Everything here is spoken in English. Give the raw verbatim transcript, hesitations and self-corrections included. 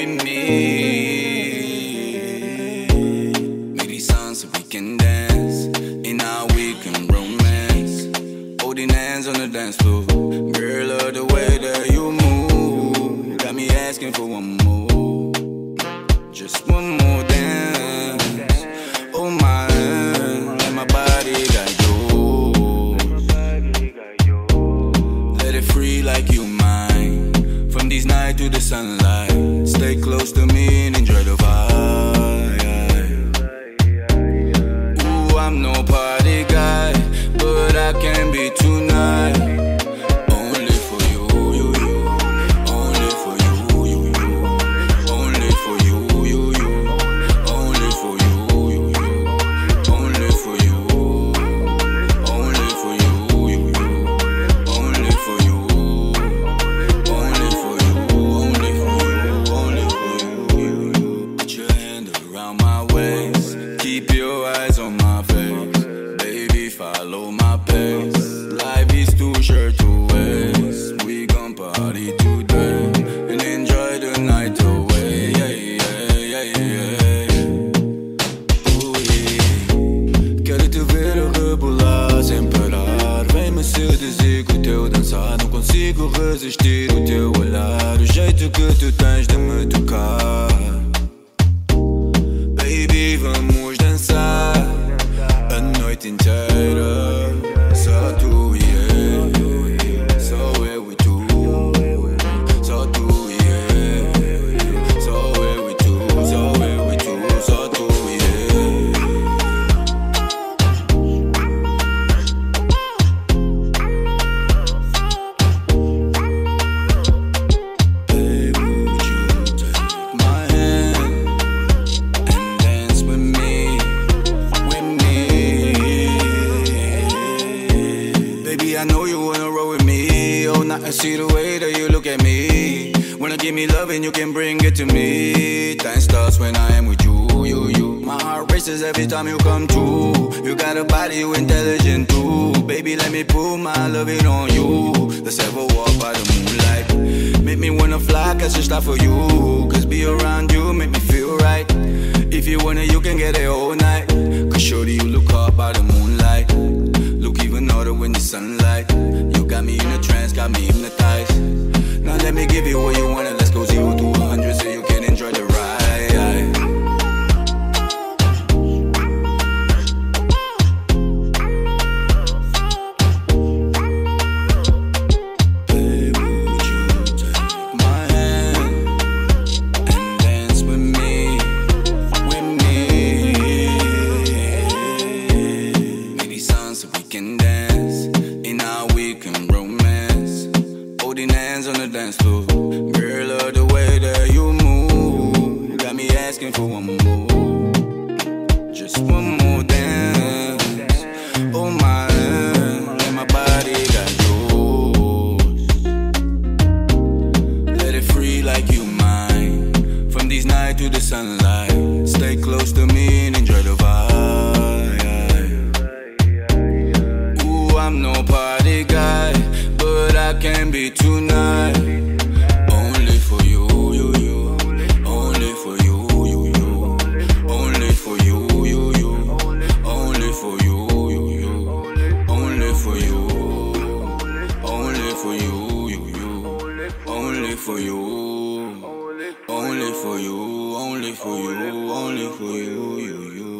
with me. Maybe sun so we can dance in our weekend romance, holding hands on the dance floor. Girl, love the way that you move, got me asking for one more, just one more dance. Oh my, let my body guide you, let it free like you mine. From these nights to the sunlight, stay close to me and enjoy the vibe. Ooh, I'm no party guy, but I can be tonight. Only for you, you, you. Only for you, you, you. Only for you, you, you. Only for you, you, you. Only for you. Only for you, you, you. Only for you. Only for you, only for you, only for you, you, you. Put your hand around my waist, keep your eyes on my face. Baby, follow my pace. Life is too short to waste. We gon' party today and enjoy the night away. Yeah, yeah, yeah, yeah. Ooh, yeah. Quero te ver a rebolar sem parar. Vem-me seduzir com o teu dançar. Não consigo resistir o teu olhar, o jeito que tu tens de me tocar. Baby, vamos dançar a noite inteira. Só tu e eu, só eu e tu. Só tu e eu, só eu e tu. Só eu e tu, só tu e eu. Baby, would you take my hand and dance with me, with me? Baby, I know you wanna roll with me. Oh, now I see the way that you look at me. Wanna give me love and you can bring it to me. Time starts when I am with you, you, you. My heart races every time you come through. You got a body, you intelligent too. Baby, let me put my loving on you. Let's have a walk by the moonlight. Make me wanna fly, cause it's not for you. Cause be around you, make me feel right. If you wanna, you can get it all night. Cause shorty, you look hot by the moonlight. Look even harder when the sunlight. You got me in a trance, got me hypnotized. Now let me give you what you wanna. Let's go zero to a hundred so you can enjoy the ride. Baby, would you take my hand and dance with me, with me? Maybe sun so we can dance in our weekend romance, holding hands on the dance floor. Girl, love the way that you move, got me asking for one more, just one more dance. Oh my, let my body guide yours, let it free like you mine. From these nights to the sunlight, stay close to me and enjoy the vibe. Ooh, I'm no party guy, but I can be tonight. Only for you, you, you. Only for you, you, you. Only for you, you, you. Only for you, you, you. Only for you. Only for you, you, you. Only for you. Only for you, only for you, only for you, you, you.